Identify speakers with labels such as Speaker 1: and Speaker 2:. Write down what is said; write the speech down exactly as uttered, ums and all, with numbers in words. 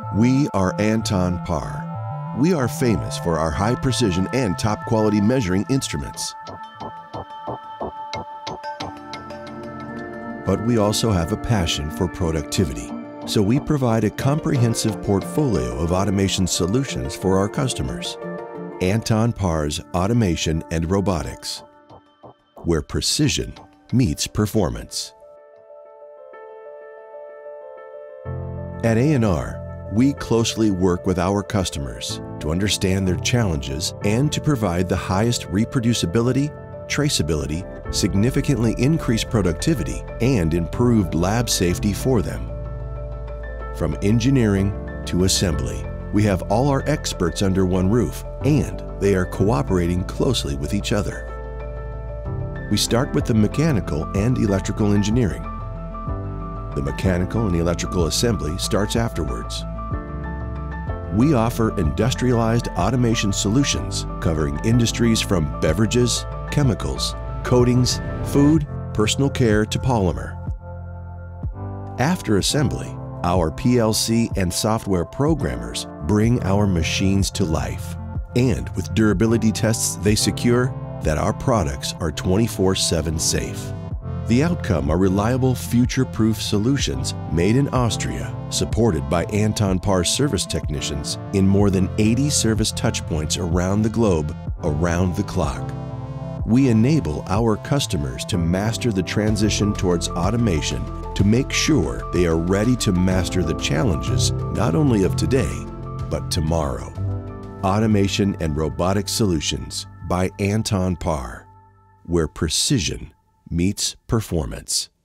Speaker 1: We are Anton Paar. We are famous for our high precision and top quality measuring instruments. But we also have a passion for productivity, so we provide a comprehensive portfolio of automation solutions for our customers. Anton Paar's Automation and Robotics, where precision meets performance. At A and R, we closely work with our customers to understand their challenges and to provide the highest reproducibility, traceability, significantly increased productivity, and improved lab safety for them. From engineering to assembly, we have all our experts under one roof, and they are cooperating closely with each other. We start with the mechanical and electrical engineering. The mechanical and electrical assembly starts afterwards. We offer industrialized automation solutions covering industries from beverages, chemicals, coatings, food, personal care to polymer. After assembly, our P L C and software programmers bring our machines to life. And with durability tests, they secure that our products are twenty-four seven safe. The outcome are reliable, future-proof solutions made in Austria, supported by Anton Paar service technicians in more than eighty service touchpoints around the globe, around the clock. We enable our customers to master the transition towards automation to make sure they are ready to master the challenges not only of today, but tomorrow. Automation and Robotic Solutions by Anton Paar, where precision meets performance.